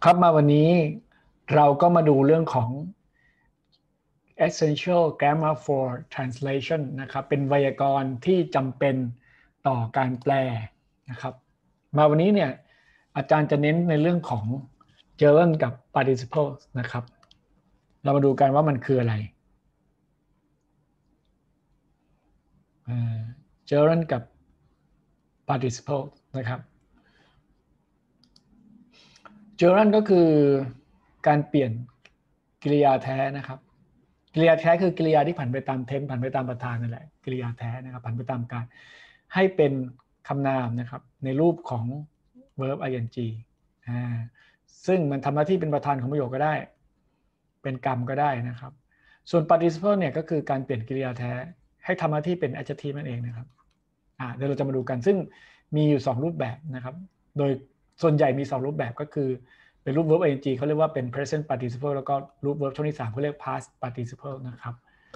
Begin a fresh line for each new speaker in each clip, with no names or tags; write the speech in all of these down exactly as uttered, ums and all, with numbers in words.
ครับมาวันนี้เราก็มาดูเรื่องของ essential grammar for translation นะครับเป็นไวยากรณ์ที่จำเป็นต่อการแปลนะครับมาวันนี้เนี่ยอาจารย์จะเน้นในเรื่องของ gerund กับ participle นะครับเรามาดูกันว่ามันคืออะไร gerund กับ participle นะครับ gerund ก็คือการเปลี่ยนกริยาแท้นะครับกริยาแท้คือกริยาที่ผันไปตามเทนส์ผันไปตามประธานนั่นแหละกริยาแท้นะครับผันไปตามการให้เป็นคำนามนะครับในรูปของ verb ing อ่าซึ่งมันทำหน้าที่เป็นประธานของประโยคก็ได้เป็นกรรมก็ได้นะครับส่วน participle เนี่ยก็คือการเปลี่ยนกริยาแท้ให้ทำหน้าที่เป็น adjective นั่นเองนะครับอ่าเดี๋ยวเราจะมาดูกันซึ่งมีอยู่สองรูปแบบนะครับโดยส่วนใหญ่มีสองรูปแบบก็คือเป็นรูป verb ing เขาเรียกว่าเป็น present participle แล้วก็รูป verb ช่วงที่สามเขาเรียก past participle นะครับ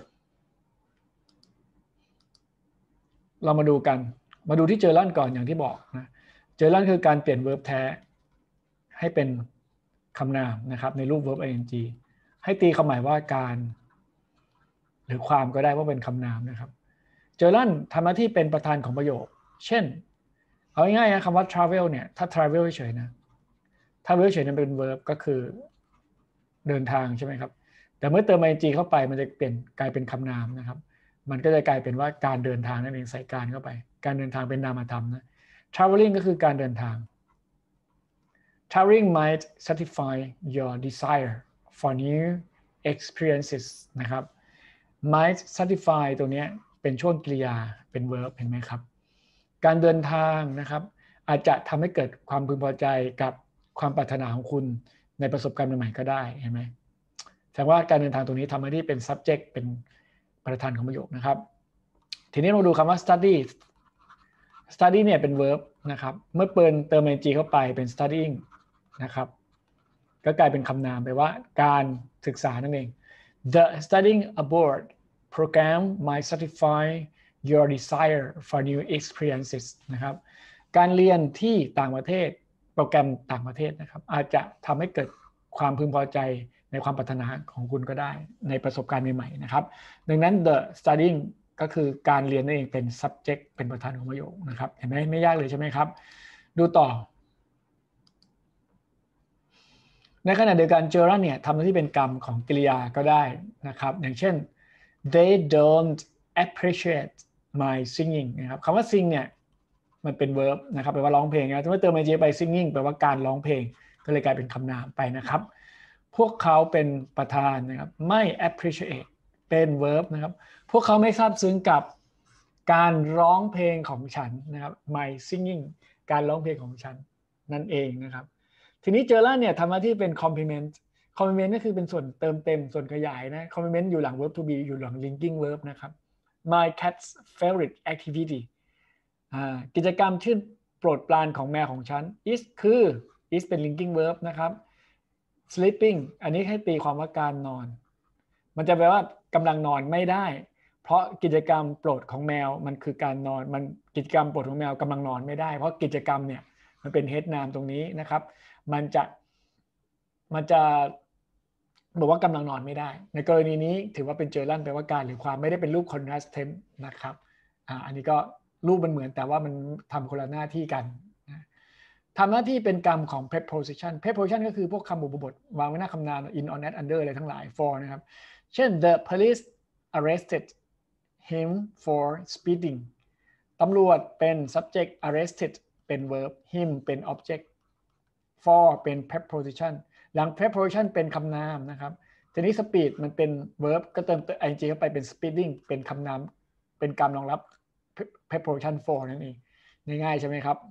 เรามาดูกันมาดูที่เจอรั่นก่อนอย่างที่บอกนะเจอรั่นคือการเปลี่ยน verb แท้ให้เป็นคำนามนะครับในรูป verb ing ให้ตีความหมายว่าการหรือความก็ได้ว่าเป็นคำนามนะครับเจอรั่นทำหน้าที่เป็นประธานของประโยคเช่นเอาง่ายๆนะคำว่า travel เนี่ยถ้า travel เฉยๆนะถ้า verb เฉยๆนั้นเป็น verb ก็คือเดินทางใช่ไหมครับแต่เมื่อเติม ing เข้าไปมันจะเปลี่ยนกลายเป็นคำนามนะครับมันก็จะกลายเป็นว่าการเดินทางนั่นเองใส่การเข้าไปการเดินทางเป็นนามธรรมนะ traveling ก็คือการเดินทาง traveling might satisfy your desire for new experiences นะครับ might satisfy ตัวนี้เป็นช่วงกริยาเป็น verb เห็นไหมครับการเดินทางนะครับอาจจะทำให้เกิดความพึงพอใจกับความปรารถนาของคุณในประสบการณ์ใหม่ๆก็ได้เห็นไหมแสดงว่าการเดินทางตรงนี้ทำให้ที่เป็น subject เป็นประธานของประโยคนะครับทีนี้เราดูคำว่า study study เนี่ยเป็น verb นะครับเมื่อเปิดเติม ing เข้าไปเป็น studying นะครับก็กลายเป็นคำนามแปลว่าการศึกษานั่นเอง The studying abroad program might satisfy your desire for new experiences นะครับการเรียนที่ต่างประเทศโปรแกรมต่างประเทศนะครับอาจจะทำให้เกิดความพึงพอใจในความปรารถนาของคุณก็ได้ในประสบการณ์ใหม่ๆนะครับดังนั้น the studying ก็คือการเรียนนั่นเองเป็น subject เป็นประธานของประโยคนะครับเห็นไหมไม่ยากเลยใช่ไหมครับดูต่อในขณะเดียวกัน gerund เนี่ยทำหน้าที่เป็นกรรมของกริยาก็ได้นะครับอย่างเช่น they don't appreciate my singing นะครับคำว่า sing เนี่ยมันเป็น verb นะครับแปลว่าร้องเพลงนะถ้าเติม ing ไป singing แปลว่าการร้องเพลงก็เลยกลายเป็นคำนามไปนะครับพวกเขาเป็นประธานนะครับไม่ appreciate เป็น verb นะครับพวกเขาไม่ซาบซึ้งกับการร้องเพลงของฉันนะครับ my singing การร้องเพลงของฉันนั่นเองนะครับทีนี้เจอแล้วเนี่ยทำหน้าที่เป็น complement complement ก็คือเป็นส่วนเติมเต็มส่วนขยายนะ complement อยู่หลัง verb to be อยู่หลัง linking verb นะครับ my cat's favorite activity กิจกรรมชื่นโปรดปรานของแมวของฉัน is คือ is เป็น linking verb นะครับ sleeping อันนี้ให้ตีความว่าการนอนมันจะแปลว่ากำลังนอนไม่ได้เพราะกิจกรรมโปรดของแมวมันคือการนอนมันกิจกรรมโปรดของแมวกำลังนอนไม่ได้เพราะกิจกรรมเนี่ยมันเป็น head noun ตรงนี้นะครับมันจะมันจะบอกว่ากำลังนอนไม่ได้ในกรณีนี้ถือว่าเป็นเจอรั่นแปลว่าการหรือความไม่ได้เป็นรูป contrast tense นะครับอ่าอันนี้ก็รูปมันเหมือนแต่ว่ามันทำคนละหน้าที่กันทำหน้าที่เป็นกรรมของ preposition preposition ก็คือพวกคำบุพบทวางไว้หน้าคำนาม in on at under อะไรทั้งหลาย for นะครับเช่น the police arrested him for speeding ตำรวจเป็น subject arrested เป็น verb him เป็น object for เป็น preposition หลัง preposition เป็นคำนามนะครับทีนี้ speed มันเป็น verb ก็เติม ing เข้าไปเป็น speeding เป็นคำนามเป็นกรรมรองรับ preposition for นั่นเองง่ายๆใช่ไหมครับ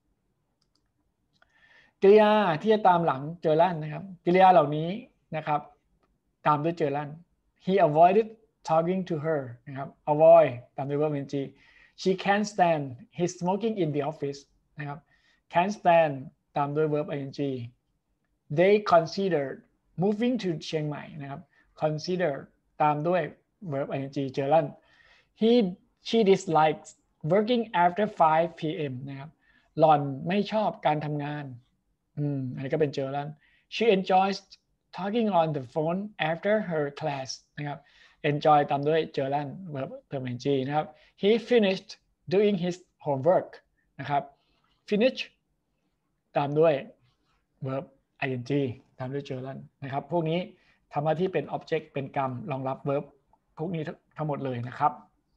กริยาที่จะตามหลังเจอรั่นนะครับกริยาเหล่านี้นะครับตามด้วยเจอรั่น he avoided talking to her นะครับ avoid ตามด้วย verb ing she can't stand his smoking in the office นะครับ can't stand ตามด้วย verb ing they considered moving to เชียงใหม่นะครับ consider ตามด้วย verb ing เจอรั่น he she dislikes working after five p m นะครับหล่อนไม่ชอบการทำงานอืมอันนี้ก็เป็นเจอรั่น she enjoys talking on the phone after her class นะครับ enjoy ตามด้วย gerund verb เติม ing นะครับ he finished doing his homework นะครับ finish ตามด้วย verb ing ตามด้วย gerund นะครับพวกนี้ทำหน้าที่เป็น object เป็นกรรมรองรับ verb พวกนี้ทั้งหมดเลยนะครับ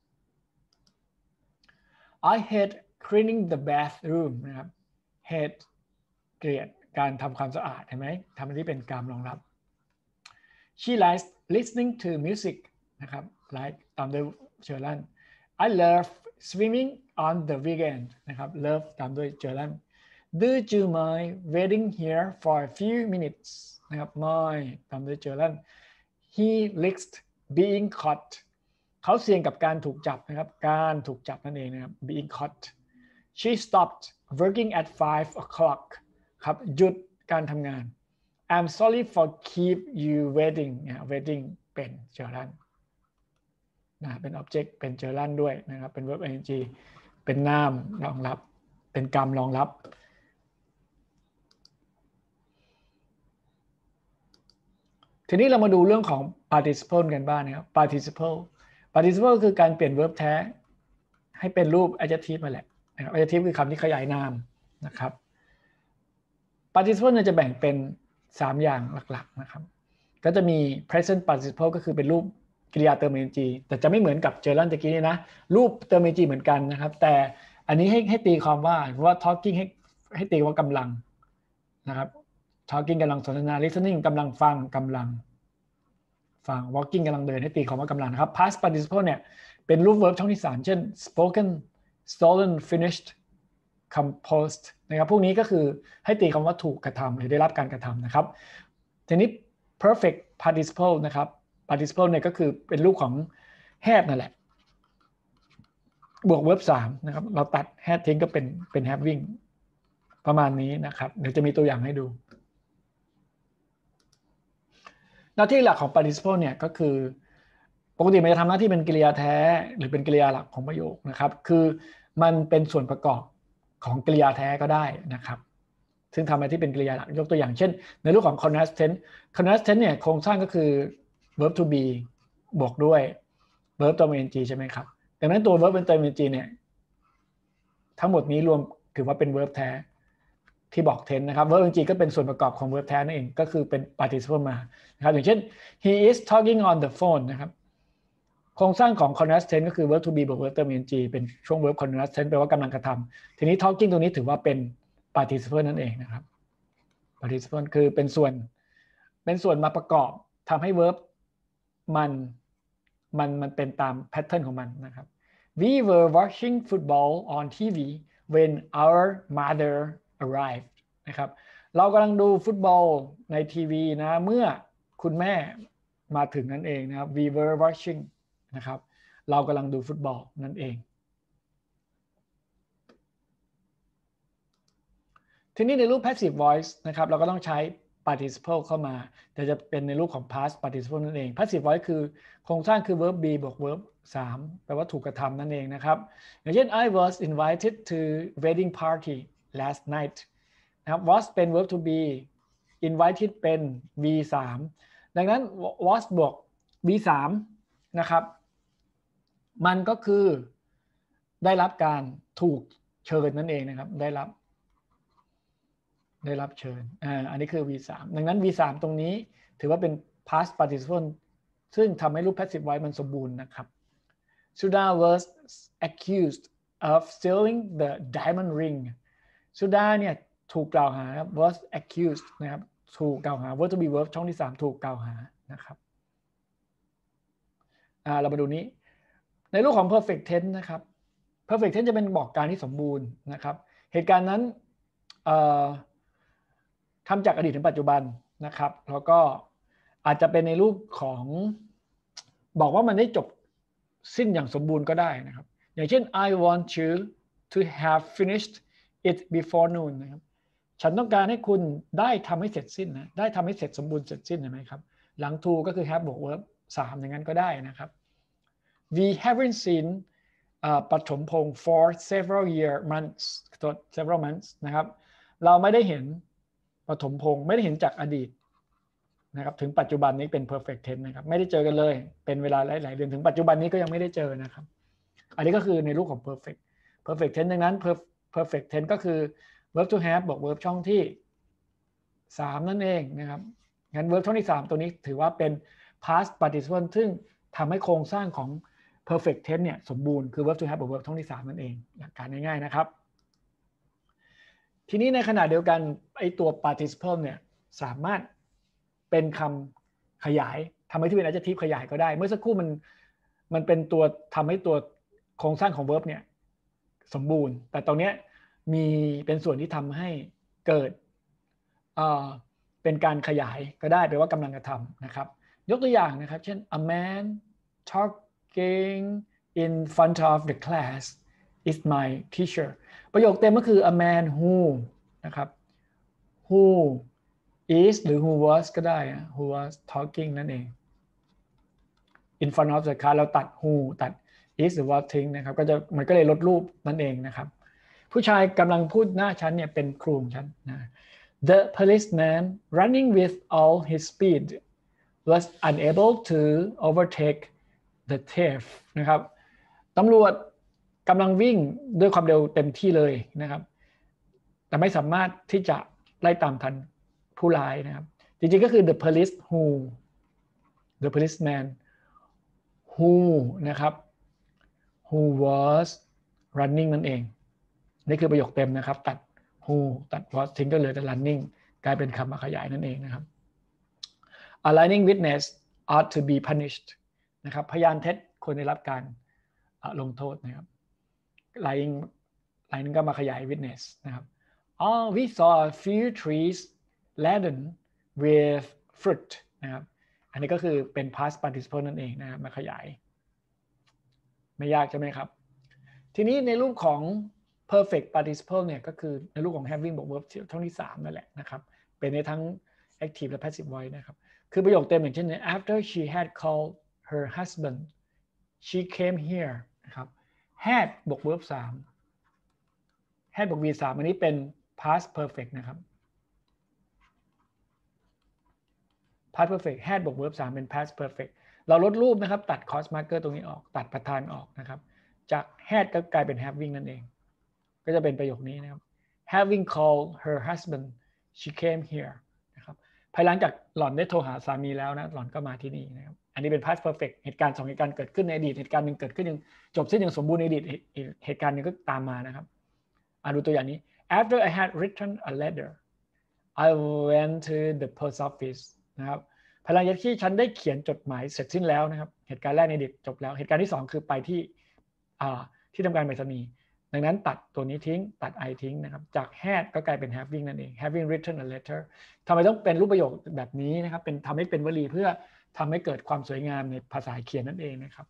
I hate cleaning the bathroom นะครับ hate เกลียดการทำความสะอาดเห็นไหมทำหน้าที่เป็นกรรมรองรับ she likes listening to music นะครับ like ตามด้วย gerund I love swimming on the weekend นะครับ love ตามด้วย gerund Do you mind waiting here for a few minutes นะครับ mind ตามด้วย gerund He risks being caught เขาเสี่ยงกับการถูกจับนะครับการถูกจับนั่นเองนะครับ being caught She stopped working at five o'clock ครับหยุดการทำงาน I'm sorry for keep you waiting นะ waiting เป็น gerund นะเป็น object เป็น gerund ด้วยนะครับเป็น verb ing เป็น noun รองรับเป็นกรรมรองรับทีนี้เรามาดูเรื่องของ participle กันบ้างนะครับ participle participle คือการเปลี่ยน verb แท้ให้เป็นรูป adjective มาแหละนะครับ adjective คือคำที่ขยายนามนะครับ participle จะแบ่งเป็นสามอย่างหลักๆนะครับก็จะมี present participle ก็คือเป็นรูปกริยาเติม ing แต่จะไม่เหมือนกับ gerund ตะกี้นี่นะรูปเติม ing เหมือนกันนะครับแต่อันนี้ให้ให้ตีความว่าว่า talking ให้ให้ตีว่ากำลังนะครับ talking กำลังสนทนา listening กำลังฟังกำลังฟัง walking กำลังเดินให้ตีความว่ากำลังนะครับ past participle เนี่ยเป็นรูป verb ช่องที่สามเช่น spoken stolen finished composed นะครับพวกนี้ก็คือให้ตีคำว่าถูกกระทำหรือได้รับการกระทำนะครับทีนี้ perfect participle นะครับ participle เนี่ยก็คือเป็นรูปของ have นั่นแหละบวก verb สามนะครับเราตัด have ทิ้งก็เป็นเป็น having ประมาณนี้นะครับเดี๋ยวจะมีตัวอย่างให้ดูหน้าที่หลักของ participle เนี่ยก็คือปกติมันจะทำหน้าที่เป็นกริยาแท้หรือเป็นกริยาหลักของประโยคนะครับคือมันเป็นส่วนประกอบของกริยาแท้ก็ได้นะครับซึ่งทำหน้าที่เป็นกริยาหลักยกตัวอย่างเช่นในรูปของ continuous tense continuous tense เนี่ยโครงสร้างก็คือ verb to be บวกด้วย verb เติม ing ใช่ไหมครับดังนั้นตัว verb เติม ing เนี่ยทั้งหมดนี้รวมถือว่าเป็น verb แท้ที่บอก tense นะครับ verb ing ก็เป็นส่วนประกอบของ verb แท้นั่นเองก็คือเป็น participle มานะครับอย่างเช่น he is talking on the phone นะครับโครงสร้างของ continuous tense ก็คือ verb to be บวก verb เติม ing เป็นช่วง verb continuous tense แปลว่ากำลังกระทำทีนี้ talking ตรงนี้ถือว่าเป็น participle นั่นเองนะครับ participle คือเป็นส่วนเป็นส่วนมาประกอบทำให้ verb มันมันมันเป็นตาม pattern ของมันนะครับ we were watching football on ที วี when our mother arrived นะครับเรากำลังดูฟุตบอลในทีวีนะเมื่อคุณแม่มาถึงนั่นเองนะครับ we were watching นะครับเรากำลังดูฟุตบอลนั่นเองทีนี้ในรูป passive voice นะครับเราก็ต้องใช้ participle เข้ามาแต่จะเป็นในรูปของ past participle นั่นเอง passive voice คือโครงสร้างคือ verb be บวก verb สามแปลว่าถูกกระทำนั่นเองนะครับอย่างเช่น I was invited to wedding party last night นะครับ was เป็น verb to be invited เป็น v สามดังนั้น was บวก v สามนะครับมันก็คือได้รับการถูกเชิญนั่นเองนะครับได้รับได้รับเชิญอ่าอันนี้คือ วี สาม ดังนั้น วี สาม ตรงนี้ถือว่าเป็น past participle ซึ่งทำให้รูป passive voice มันสมบูรณ์นะครับ Sudha was accused of stealing the diamond ring Sudha เนี่ยถูกกล่าวหา was accused นะครับถูกกล่าวหา verb to be verb ช่องที่สามถูกกล่าวหานะครับอ่าเรามาดูนี้ในรูปของ perfect tense นะครับ perfect tense จะเป็นบอกการที่สมบูรณ์นะครับเหตุการณ์นั้นเอ่อทำจากอดีตถึงปัจจุบันนะครับแล้วก็อาจจะเป็นในรูปของบอกว่ามันได้จบสิ้นอย่างสมบูรณ์ก็ได้นะครับอย่างเช่น I want you to have finished it before noon นะครับฉันต้องการให้คุณได้ทำให้เสร็จสิ้นนะได้ทำให้เสร็จสมบูรณ์เสร็จสิ้นใช่ไหมครับหลัง to ก็คือ have บวก verb สามอย่างนั้นก็ได้นะครับ we haven't seen ปฐมพงษ์ for several year months several months นะครับเราไม่ได้เห็นปปฐมพงศ์ไม่ได้เห็นจากอดีตนะครับถึงปัจจุบันนี้เป็น perfect tense นะครับไม่ได้เจอกันเลยเป็นเวลาหลายๆเดือนถึงปัจจุบันนี้ก็ยังไม่ได้เจอนะครับอันนี้ก็คือในรูปของ perfect perfect tense ดังนั้น perfect tense ก็คือ verb to have บวก verb ช่องที่สามนั่นเองนะครับงั้น verb ช่องที่สามตัวนี้ถือว่าเป็น past participle ซึ่งทำให้โครงสร้างของ perfect tense เนี่ยสมบูรณ์คือ verb to have บวก verb ช่องที่สามนั่นเองหลักการง่ายๆนะครับทีนี้ในขณะเดียวกันไอตัว participle เนี่ยสามารถเป็นคำขยายทำให้ที่เป็น adjective ขยายก็ได้เมื่อสักครู่มันมันเป็นตัวทำให้ตัวโครงสร้างของ verb เนี่ยสมบูรณ์แต่ตรงนี้มีเป็นส่วนที่ทำให้เกิดเอ่อเป็นการขยายก็ได้แปลว่ากำลังกระทำนะครับยกตัวอย่างนะครับเช่น a man talking in front of the class is my teacher ประโยคเต็มก็คือ a man who นะครับ who is หรือ who was ก็ได้ who was talking นั่นเอง in front of the class เราตัด who ตัด is หรือ was ทิ้งนะครับก็จะมันก็เลยลดรูปนั่นเองนะครับผู้ชายกำลังพูดหน้าฉันเนี่ยเป็นครูของฉันนะ The policeman running with all his speed was unable to overtake the thief นะครับตำรวจกำลังวิ่งด้วยความเร็วเต็มที่เลยนะครับแต่ไม่สามารถที่จะไล่ตามทันผู้ร้ายนะครับจริงๆก็คือ the police who the policeman who นะครับ who was running นั่นเองนี่คือประโยคเต็มนะครับตัด who ตัด was ทิ้งก็เหลือแต่ running กลายเป็นคำมาขยายนั่นเองนะครับ a lying witness ought to be punished นะครับพยานเท็จควรได้รับการลงโทษนะครับ lying lying ก็มาขยาย witness นะครับ oh we saw a few trees laden with fruit นะครับอันนี้ก็คือเป็น past participle นั่นเองนะครับมาขยายไม่ยากใช่ไหมครับทีนี้ในรูปของ perfect participle เนี่ยก็คือในรูปของ having บวก verb ช่องที่สามนั่นแหละนะครับเป็นในทั้ง active และ passive voice นะครับคือประโยคเต็มอย่างเช่น after she had called her husband she came here นะครับ had บวก verb สาม had บวก v สามอันนี้เป็น past perfect นะครับ past perfect had บวก verb สามเป็น past perfect เราลดรูปนะครับตัด cross marker ตรงนี้ออกตัดประธานออกนะครับจาก had ก็กลายเป็น having นั่นเองก็จะเป็นประโยคนี้นะครับ having called her husband she came here นะครับภายหลังจากหล่อนได้โทรหาสามีแล้วนะหล่อนก็มาที่นี่นะครับอันนี้เป็น past perfect เหตุการณ์สองเหตุการณ์เกิดขึ้นในอดีตเหตุการณ์หนึ่งเกิดขึ้นยังจบสิ้นอย่างสมบูรณ์ในอดีตเหตุการณ์หนึ่งก็ตามมานะครับอ่านดูตัวอย่างนี้ after I had written a letter I went to the post office นะครับภายหลังจากที่ฉันได้เขียนจดหมายเสร็จสิ้นแล้วนะครับเหตุการณ์แรกในอดีตจบแล้วเหตุการณ์ที่สองคือไปที่ที่ทำการไปรษณีย์ดังนั้นตัดตัวนี้ทิ้งตัด I ทิ้งนะครับจาก had ก็กลายเป็น having นั่นเอง having written a letter ทำไมต้องเป็นรูปประโยคแบบนี้นะครับเป็นทำให้เป็นวลีเพื่อทำให้เกิดความสวยงามในภาษาเขียนนั่นเองนะครับ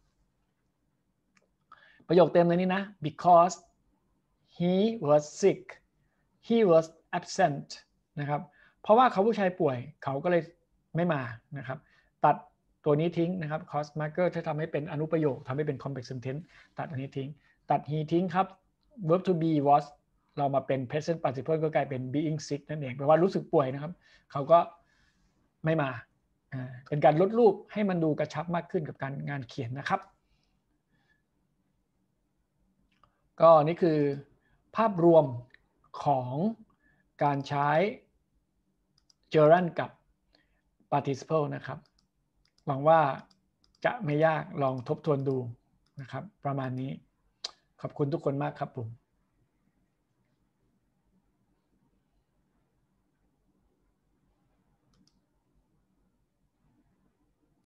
ประโยคเต็มเลยนี้นะ because he was sick he was absent นะครับเพราะว่าเขาผู้ชายป่วยเขาก็เลยไม่มานะครับตัดตัวนี้ทิ้งนะครับ cross marker จะทำให้เป็นอนุประโยคทำให้เป็น complex sentence ตัดอันนี้ทิ้งตัด he ทิ้งครับ verb to be was เรามาเป็น present participle ก็กลายเป็น being sick นั่นเองแปลว่ารู้สึกป่วยนะครับเขาก็ไม่มาเป็นการลดรูปให้มันดูกระชับมากขึ้นกับการงานเขียนนะครับก็นี่คือภาพรวมของการใช้ gerund กับ participle นะครับหวังว่าจะไม่ยากลองทบทวนดูนะครับประมาณนี้ขอบคุณทุกคนมากครับผม